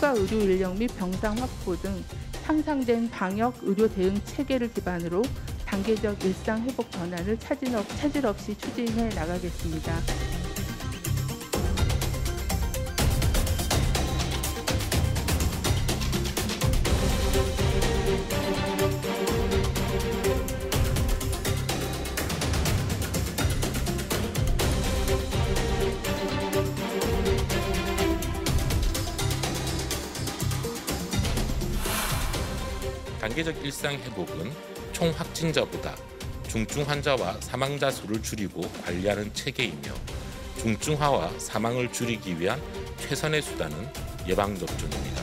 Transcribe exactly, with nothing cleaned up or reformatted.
추가 의료 인력 및 병상 확보 등 상상된 방역 의료 대응 체계를 기반으로 단계적 일상 회복 전환을 차질, 없, 차질 없이 추진해 나가겠습니다. 단계적 일상 회복은 총 확진자보다 중증 환자와 사망자 수를 줄이고 관리하는 체계이며 중증화와 사망을 줄이기 위한 최선의 수단은 예방접종입니다.